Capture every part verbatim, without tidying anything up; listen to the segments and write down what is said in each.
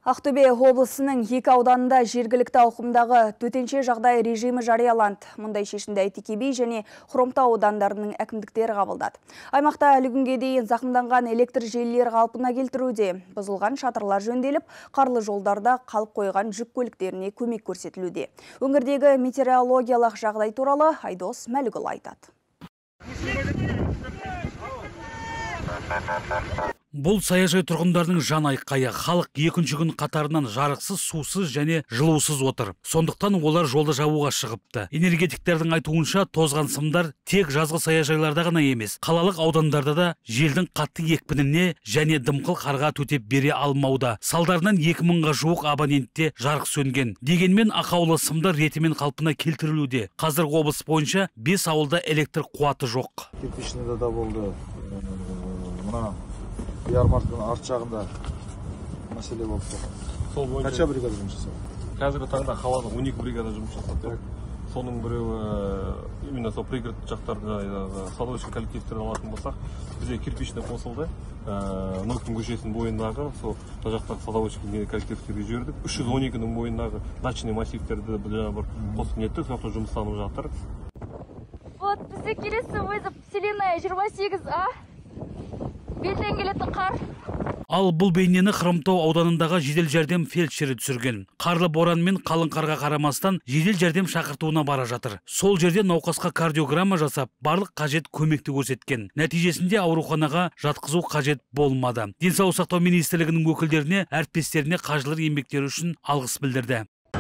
Ақтөбе облысының екі ауданында жергілікті ауқымдағы төтенше жағдай режимі жарияланды. Мұндай шешімді Әйтеке би және Хромтау аудандарының әкімдіктері қабылдады. Аймақта әлі күнге дейін зақымданған электр желілері қалпына келтіруде. Бұзылған шатырлар жөнделіп, қарлы жолдарда қалып қойған жүк көліктеріне көмек көрсетілуде. Өңірдегі метеорологиялық жағдай туралы Айдос Мәлікұлы айтады. Бұл саяжай тұрғындарының жан айқайы. Халық екінші күн қатарынан жарықсыз, сусыз және жылусыз отыр. Сондықтан олар жолды жабуға шығыпты. Энергетиктердің айтуынша, тозған сымдар тек жазғы саяжайларда ғана емес, қалалық аудандарда да желдің қатты екпініне және дымқыл қарға төтеп бере алмауда. Салдарынан екі мыңға жуық абонентте жарық сөнген. Дегенмен ақаулы сымдар ретімен қалпына келтірілуде. Қазір облыс бойынша бес ауылда электр қуаты жоқ. Кирпичныйда да болды. Мына ярмарканың арт жағында мәселе болып тұр. Сол бойынша қанша бригада жұмыс жасады? Қазіргі таңда қалада он екі бригада жұмыс жасады. Соның біреуі именно сол пригород жақтарда садоводчий коллективтерді алатын болсақ, бізде кирпичный қосылды. Нөктің көшесінің бойындағы сол жақтағы садоводчий коллективтерге жібердік. үш жүз он екінің бойындағы дачный массивтерді бір қосып неттік, соқта жұмыстанып жатыр. Вот бізде келесі өзі Вселенная жиырма сегіз А. Белден келетін қар. Ал бұл бейнені Хромтау ауданындағы жедел жәрдем фельдшері түсірген. Қарлы боран мен қалың қарға қарамастан жедел жәрдем шақыртуына бара жатыр. Сол жерде науқасқа кардиограмма жасап, барлық қажет көмекті көрсеткен. Нәтижесінде ауруханаға жатқызу қажет болмады. Денсаулық сақтау министрлігінің өкілдеріне, әріптестеріне қажылар еңбектері үшін алғыс білдірді.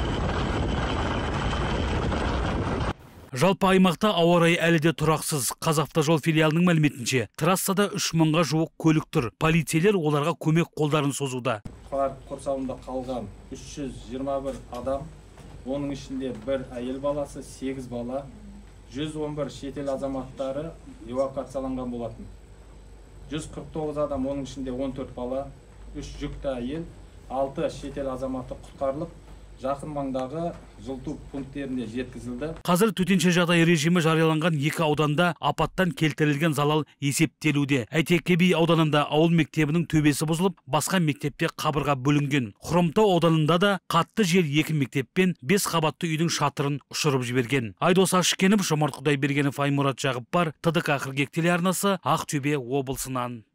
Жалпы аймақта ауа райы әлі де тұрақсыз. Қазавтожол филиалының мәліметінше, трассада үш мыңға жуық көлік тұр. Полицейлер оларға көмек қолдарын созуда. Қар құрсауында қалған үш жүз жиырма бір адам, оның ішінде бір әйел баласы, сегіз бала, жүз он бір шетел азаматтары эвакуацияланған болатын. жүз қырық тоғыз адам, оның ішінде он төрт бала, үш жүкті әйел, алты шетел азаматы құтқарылып, жақын маңдағы жылыту пункттеріне жеткізілді. Қазір төтенше жағдай режимі жарияланған екі ауданда апаттан келтірілген залал есептелуде. Әйтеке би ауданында ауыл мектебінің төбесі бұзылып, басқа мектепте қабырға бөлінген. Хромтау ауданында да қатты жел екі мектеппен бес қабатты үйдің шатырын ұшырып жіберген. Айдос Ашкенов, Жомарт Құдайбергенов, Аймұрат Жағыппар, Т Д К қырық екі телеарнасы, Ақтөбе облысынан.